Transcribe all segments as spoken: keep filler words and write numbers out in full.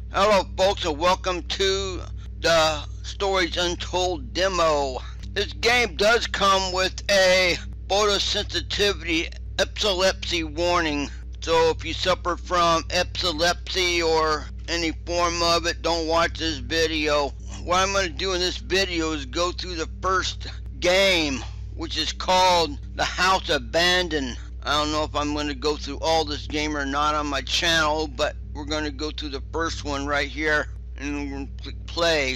Hello folks, and welcome to the Stories Untold demo. This game does come with a photosensitivity epilepsy warning. So if you suffer from epilepsy or any form of it, don't watch this video. What I'm going to do in this video is go through the first game, which is called The House Abandoned. I don't know if I'm going to go through all this game or not on my channel, but we're going to go through the first one right here, and we're going to click play.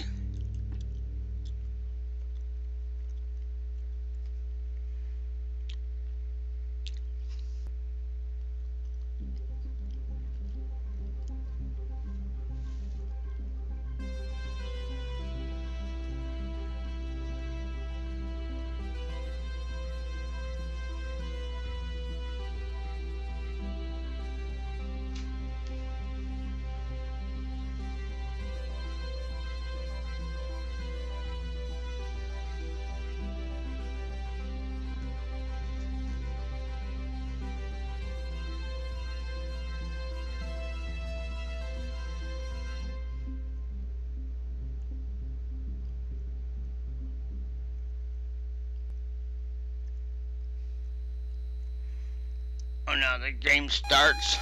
Oh, now the game starts.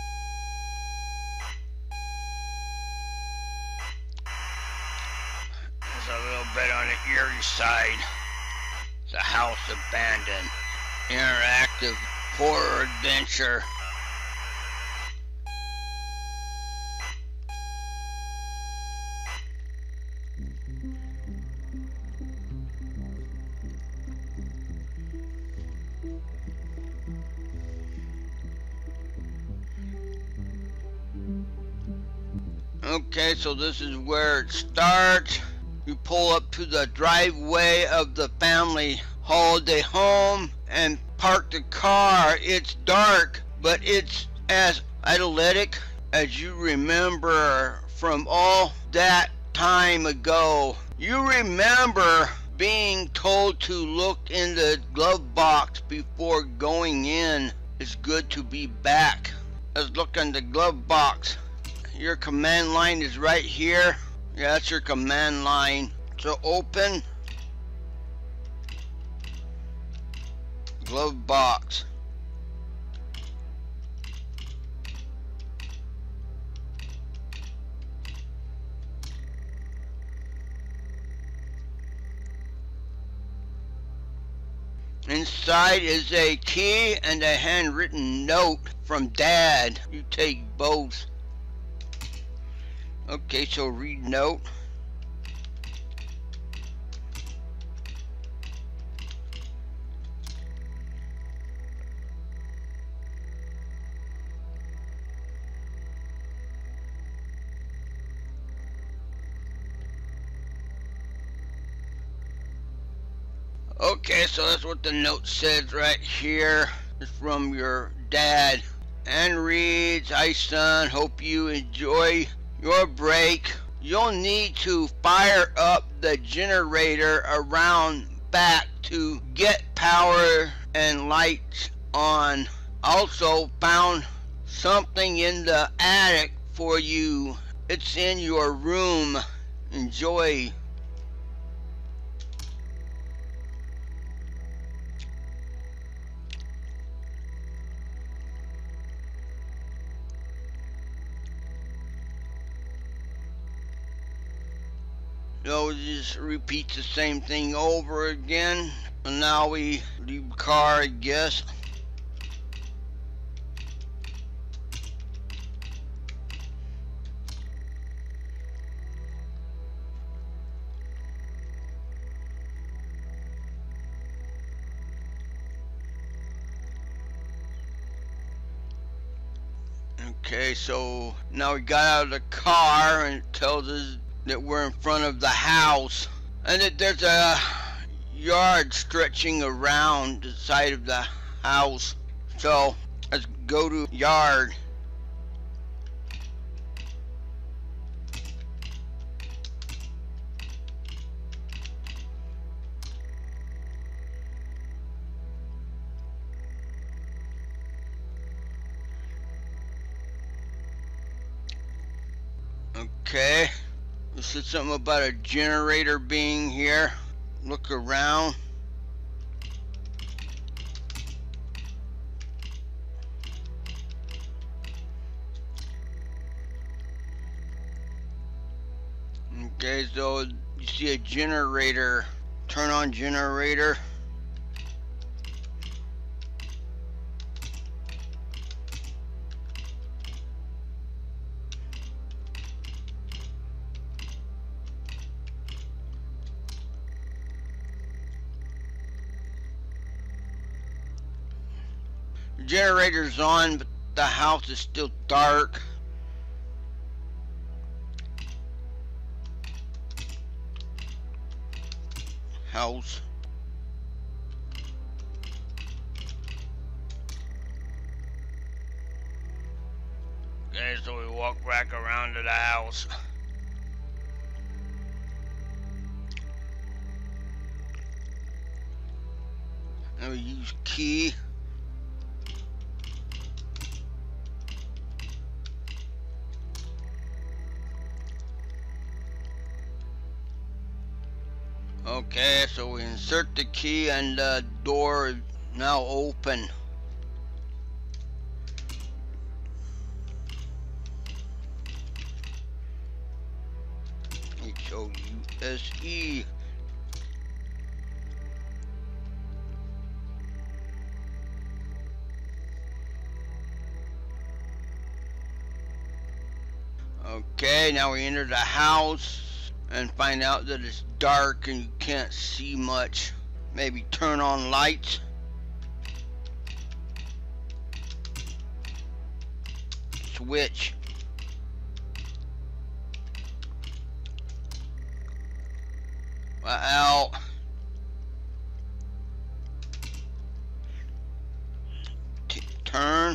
There's a little bit on the eerie side. It's a house abandoned. Interactive horror adventure. Okay, so this is where it starts. You pull up to the driveway of the family holiday home and park the car. It's dark, but it's as idyllic as you remember from all that time ago. You remember being told to look in the glove box before going in. It's good to be back. Let's look in the glove box. Your command line is right here. Yeah, that's your command line. So open glove box. Inside is a key and a handwritten note from Dad. You take both. Okay, so read note. Okay, so that's what the note says right here. It's from your dad. And reads, "Hi son, hope you enjoy your break. You'll need to fire up the generator around back to get power and lights on. Also found something in the attic for you. It's in your room. Enjoy." So just repeat the same thing over again. And now we leave the car, I guess. Okay, so now we got out of the car and it tells us that we're in front of the house and that there's a yard stretching around the side of the house. So let's go to yard. Okay. It said something about a generator being here. Look around. Okay, so you see a generator. Turn on generator. The generator's on, but the house is still dark. House. Okay, so we walk back around to the house. And we use key. Okay, so we insert the key and the door is now open. H O U S E. Okay, now we enter the house and find out that it's dark and you can't see much. Maybe turn on lights. Switch. Well, T turn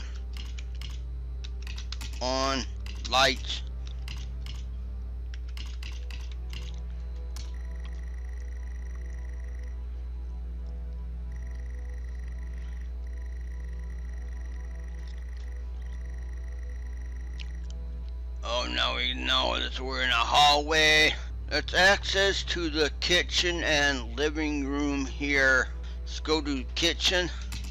on lights. Oh, now we know that we're in a hallway. That's access to the kitchen and living room here. Let's go to the kitchen.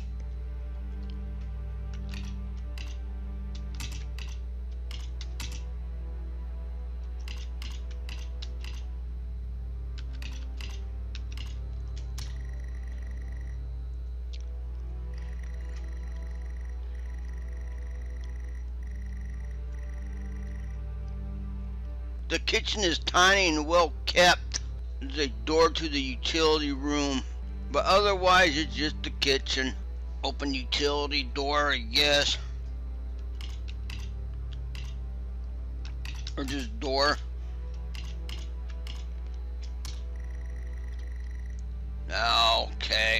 The kitchen is tiny and well kept. There's a door to the utility room, but otherwise it's just the kitchen. Open utility door, I guess. Or just door. Okay.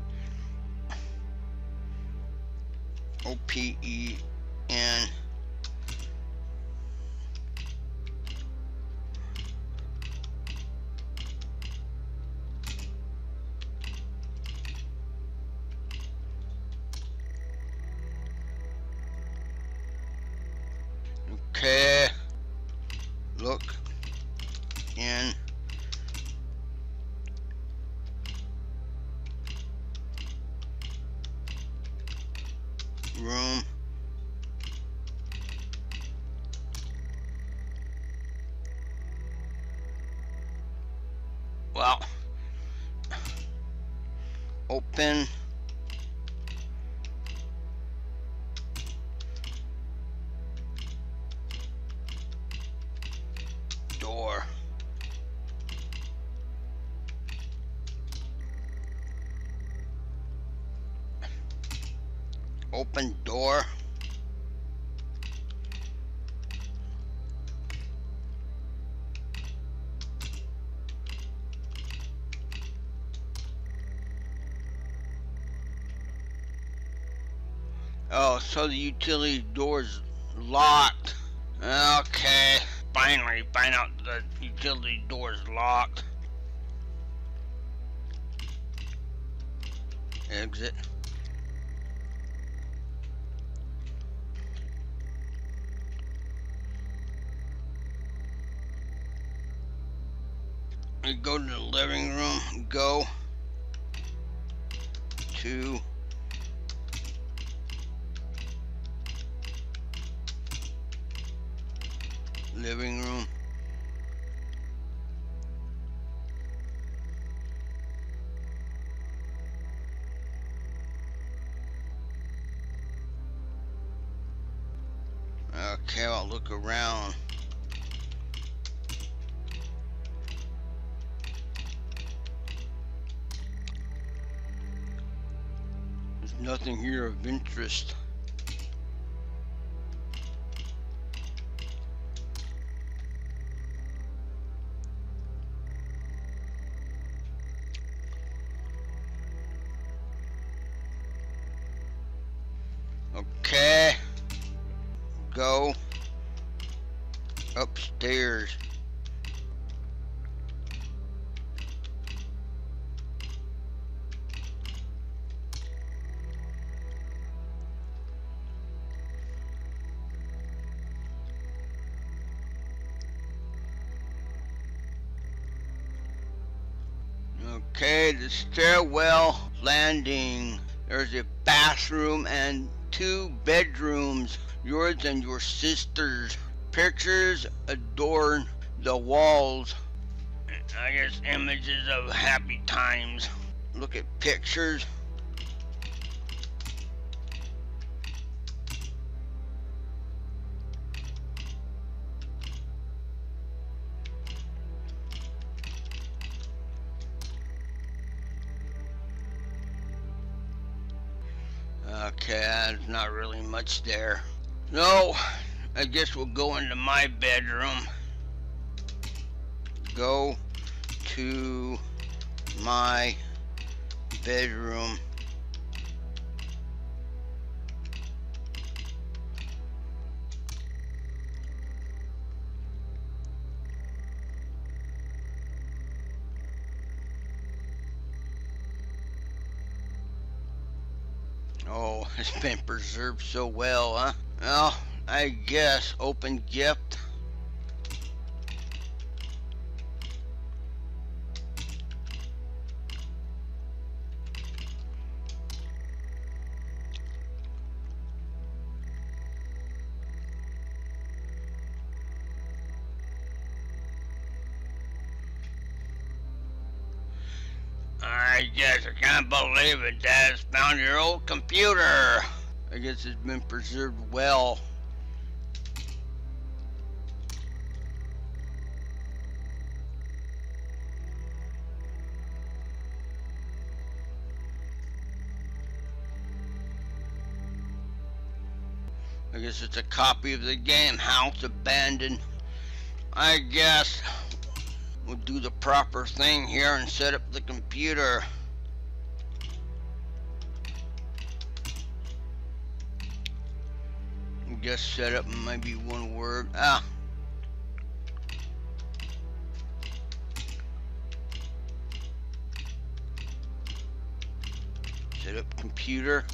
O P E N. Okay, look in room. Well, open door. Open door. Oh, so the utility door's locked. Okay, finally find out the utility door's locked. Exit. we go to the living room, go to living room. Okay, I'll look around. There's nothing here of interest. Okay, go upstairs. Okay, the stairwell landing. There's a bathroom and two bedrooms, yours and your sister's. Pictures adorn the walls. I guess images of happy times. Look at pictures. Okay, there's not really much there. No, I guess we'll go into my bedroom. Go to my bedroom. Oh, it's been preserved so well, huh? Well, I guess open gift. I guess I can't believe it, Dad. Found your old computer. I guess it's been preserved well. I guess it's a copy of the game, House Abandoned. I guess we'll do the proper thing here and set up the computer. I guess set up might be one word. Ah. Set up computer.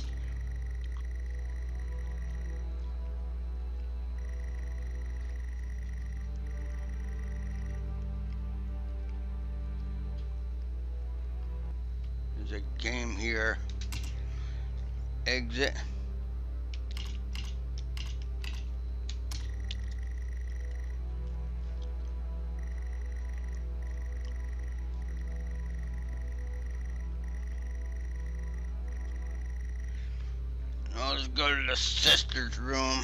There's a game here. Exit. Now let's go to the sister's room.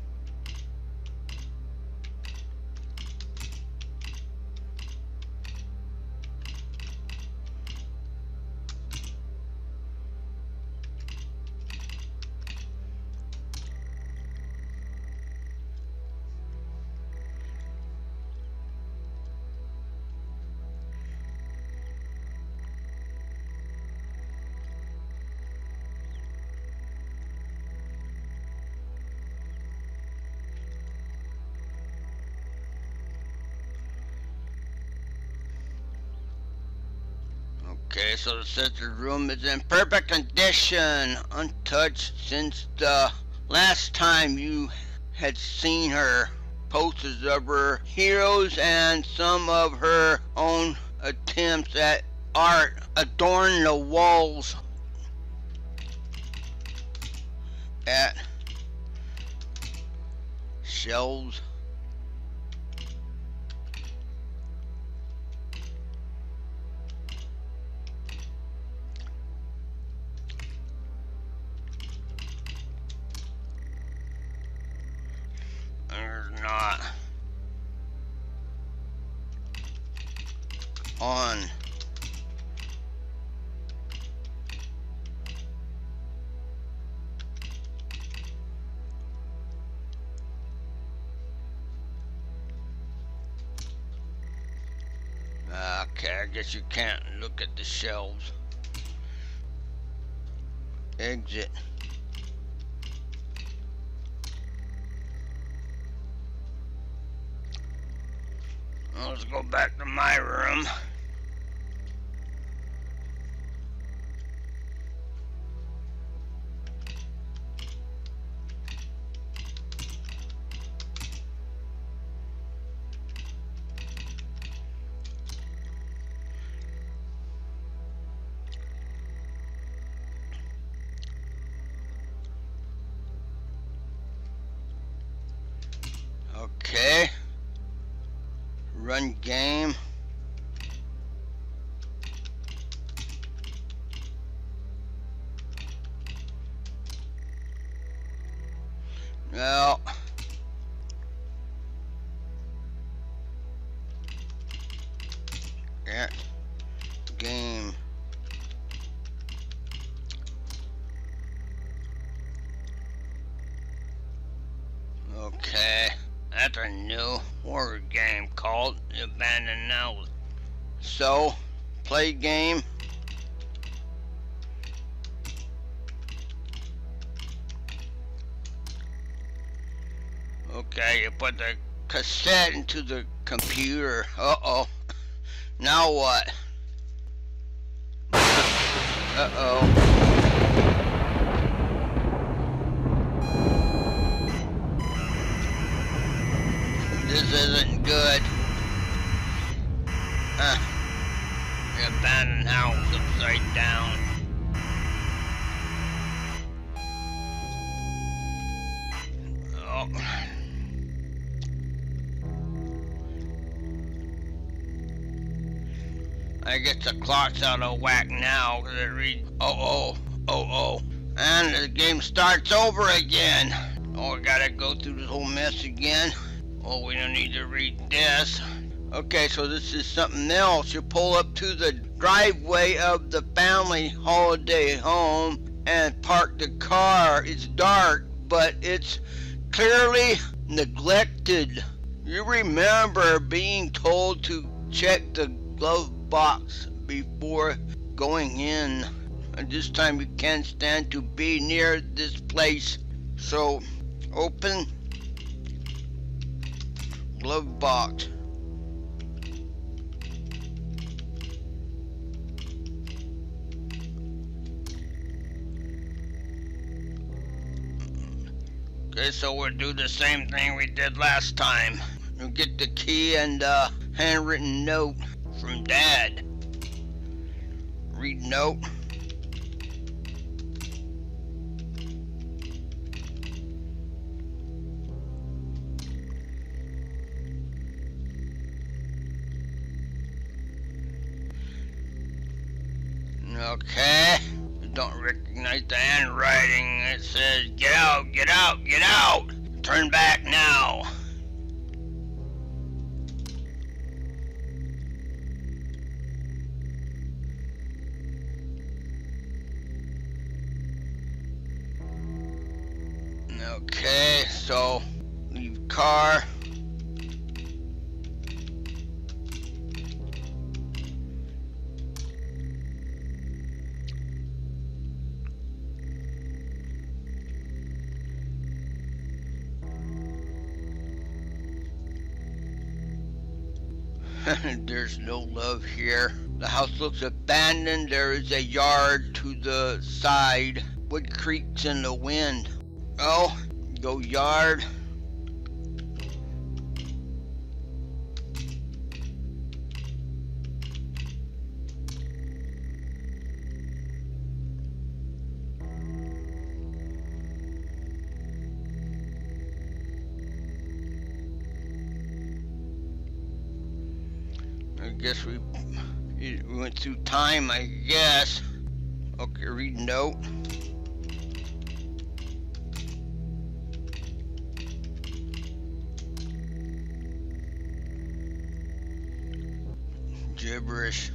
Okay, so the sister's room is in perfect condition, untouched since the last time you had seen her. Posters of her heroes and some of her own attempts at art adorn the walls at shelves. There's not on okay, I guess you can't look at the shelves. Exit. Let's go back to my room. Okay. Run game. Well, yeah, game. Okay, that's a new horror game called Abandoned Now. So, play game. Okay, you put the cassette into the computer. Uh-oh. Now what? Uh-oh. This isn't good. Huh. The abandoned house upside down. Oh. I guess the clock's out of whack now because it reads oh oh oh oh, and the game starts over again. Oh, I gotta go through this whole mess again. Oh, we don't need to read this. Okay, so this is something else. You pull up to the driveway of the family holiday home and park the car. It's dark, but it's clearly neglected. You remember being told to check the glove box before going in. And this time you can't stand to be near this place. So open glove box. Okay, so we'll do the same thing we did last time. We'll get the key and a handwritten note from Dad. Read note. Okay. You don't recognize the handwriting. It says, get out, get out, get out. Turn back now. Okay, so leave car. There's no love here. The house looks abandoned. There is a yard to the side. Wood creaks in the wind. Oh, go yard. guess we, we went through time, I guess. Okay, read note. Gibberish.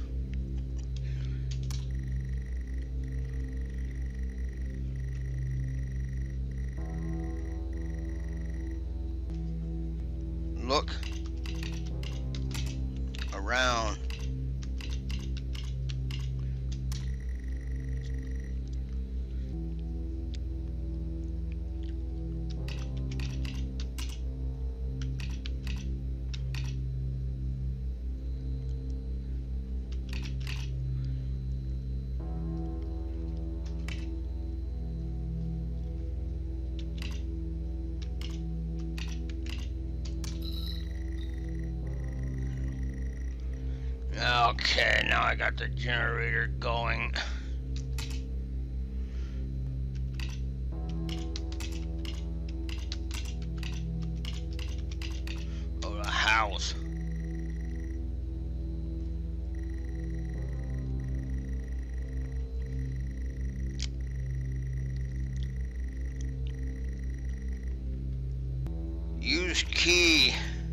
Look around. Okay, now I got the generator going. Oh, the house. Use key.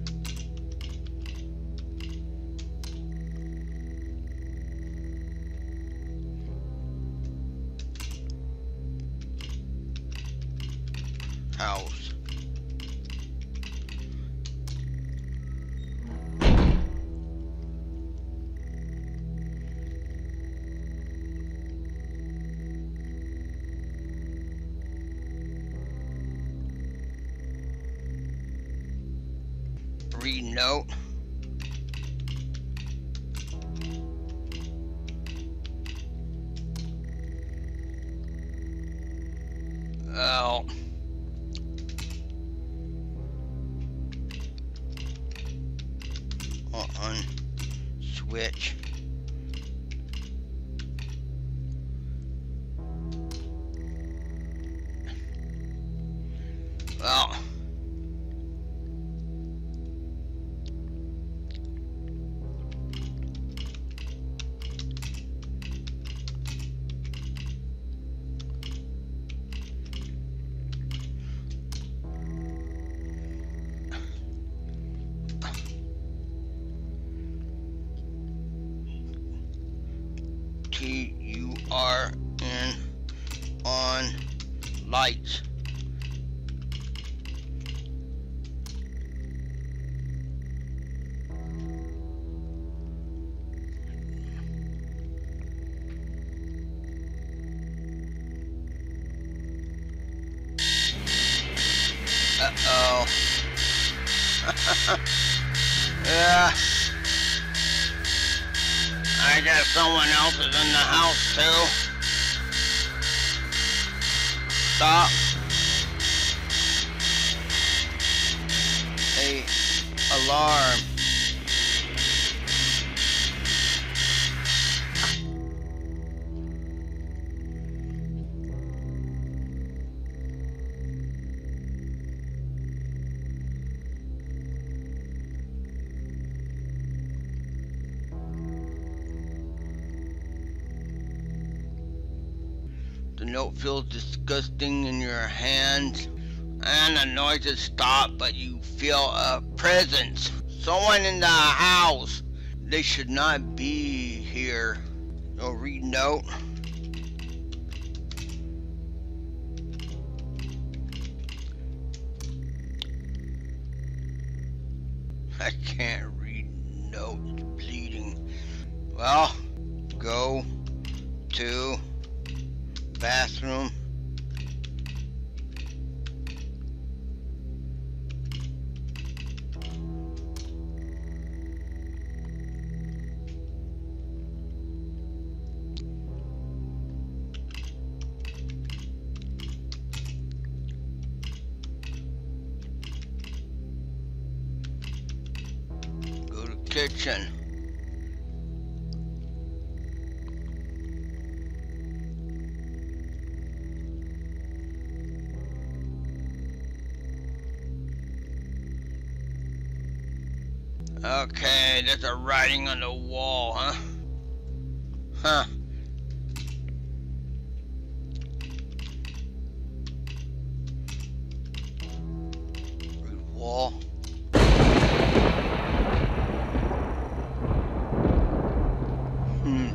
House. Read note. Oh. On switch. Well, T U R N on lights. Uh-oh. Yeah. I guess someone else is in the house too. Stop. Hey, alarm. The note feels disgusting in your hands, and the noises stop, but you feel a presence. Someone in the house. They should not be here. So read note. I can't read notes. Bleeding. Well, go to bathroom. Go to kitchen. Okay, that's a writing on the wall, huh? Huh. Red wall. Hmm.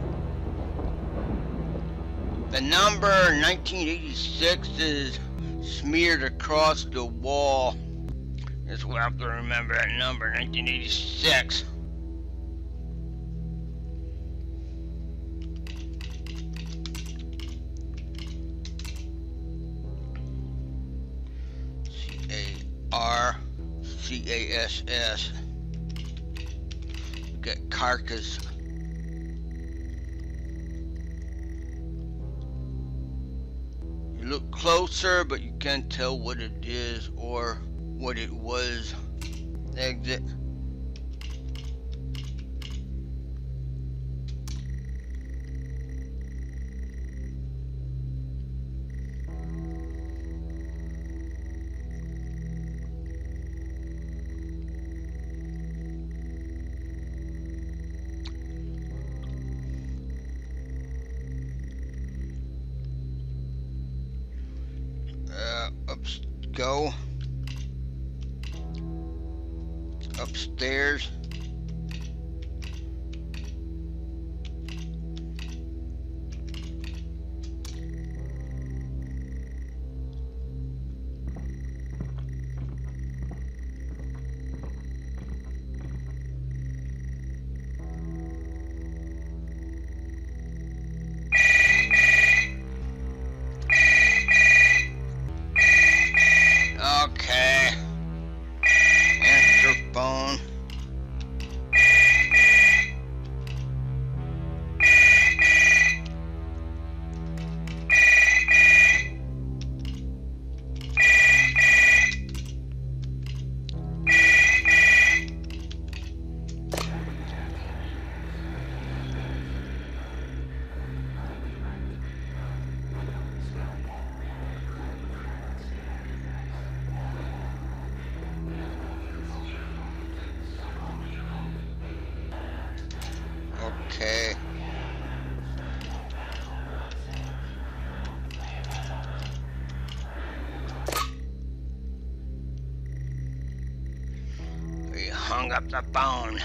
The number nineteen eighty-six is smeared across the wall. Guess we'll have to remember that number, nineteen eighty-six. C A R C A S S. We got carcass. You look closer, but you can't tell what it is or what it was. Exit. Uh, ups, go. Upstairs. Okay. Answer phone. Okay. We hung up the phone.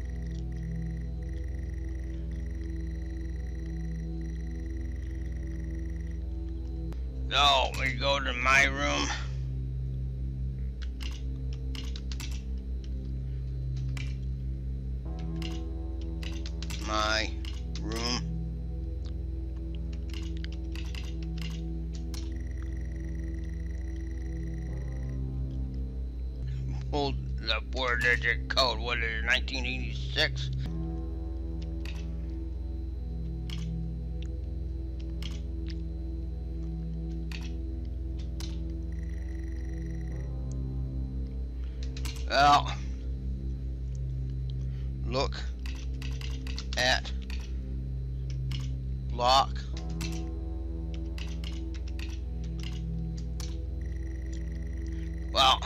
So we go to my room. My room. Pulled the four digit code. What is it, nineteen eighty-six? Well, look at lock. Well,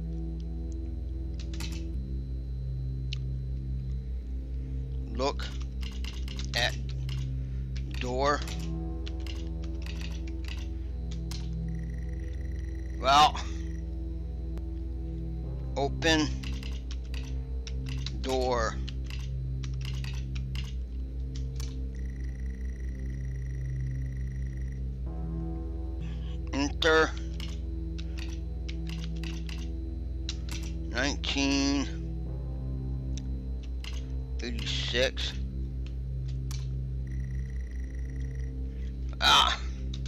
look at door. Well, open door. Enter nineteen eighty-six. Ah.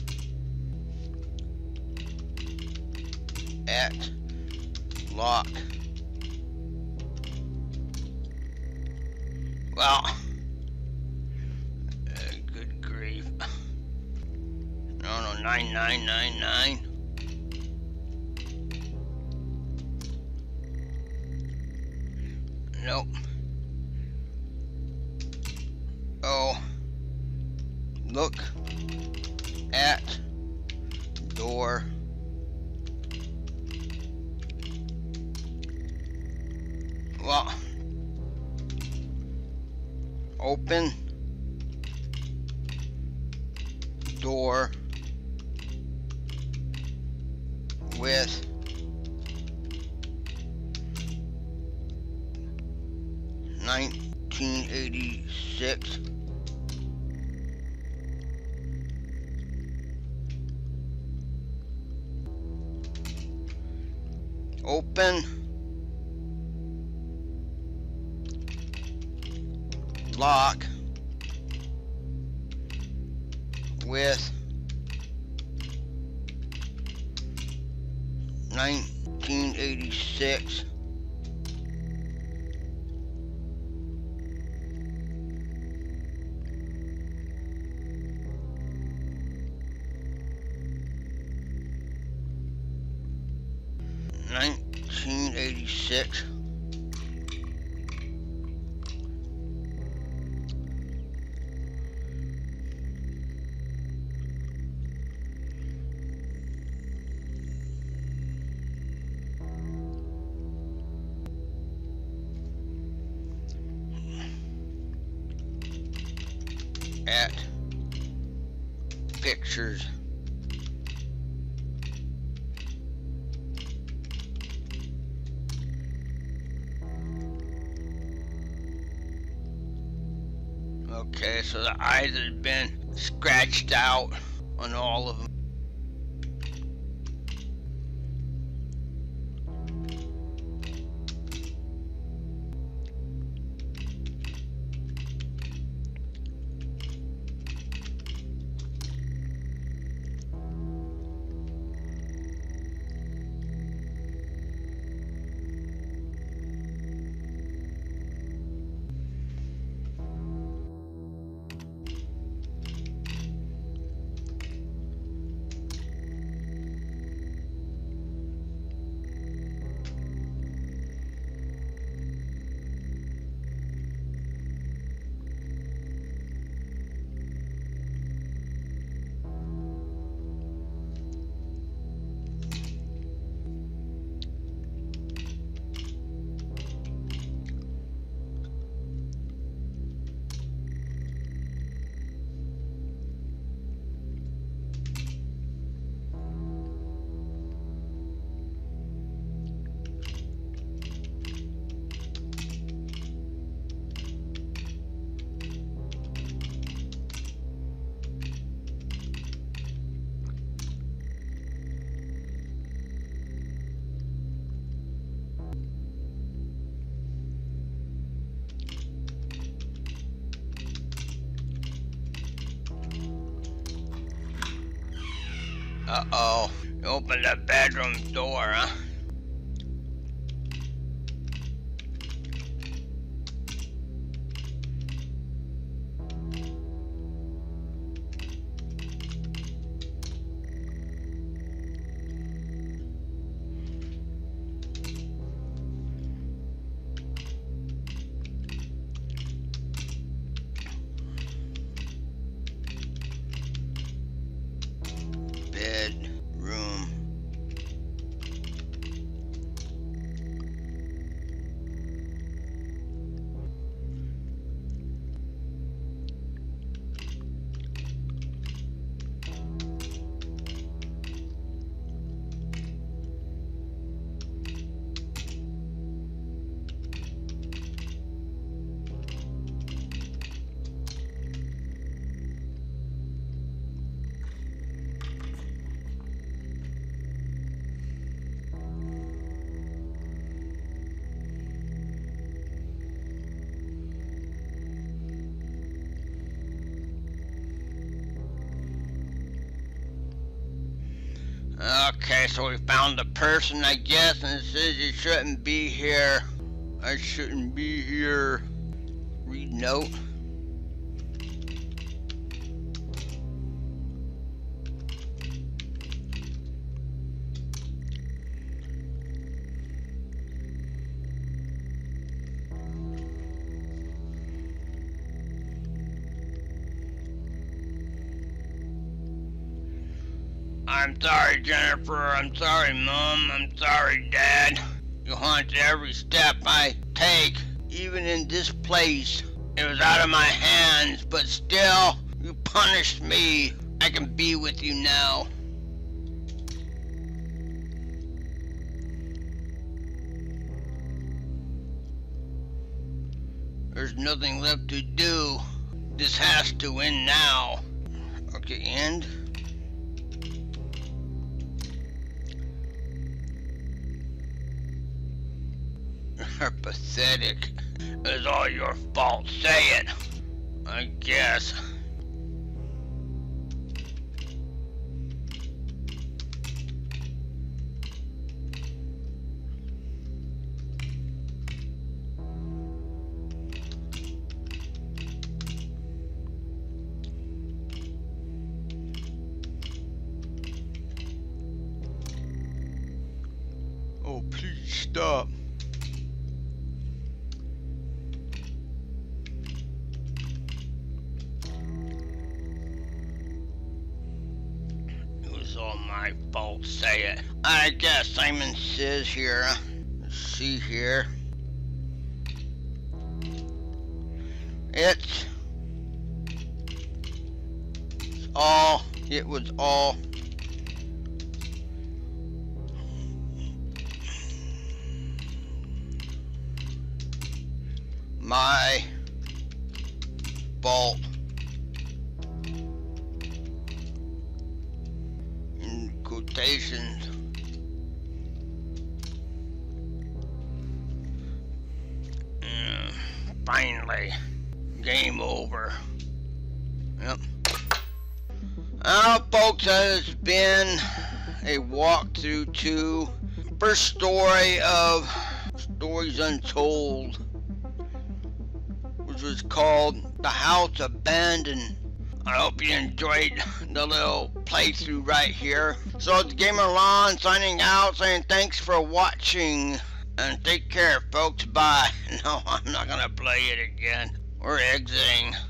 At lock. Well, uh, good grief. No, no, nine nine nine nine. Nope. Oh, look at door. Well, Open door with nineteen eighty-six open lock with nineteen eighty-six nineteen eighty-six at pictures okay, so the eyes have been scratched out on all of them. Uh-oh, you opened the bedroom door, huh? Bedroom. Okay, so we found the person, I guess, and it says you shouldn't be here. I shouldn't be here. Read note. I'm sorry, Jennifer. I'm sorry, Mom. I'm sorry, Dad. You haunt every step I take, even in this place. It was out of my hands, but still, you punished me. I can be with you now. There's nothing left to do. This has to end now. Okay, end. You're pathetic. It's all your fault. Say it. I guess. Oh, please stop. It was all my fault, say it. I guess Simon Says here. Let's see here. It's, it's all, it was all my fault. In quotations. Mm, finally, game over. Yep. Well, folks, that has been a walkthrough to first story of Stories Untold, which was called The House Abandoned. I hope you enjoyed the little playthrough right here. So it's Gamer Lon signing out, saying thanks for watching, and take care, folks. Bye. No, I'm not gonna play it again. We're exiting.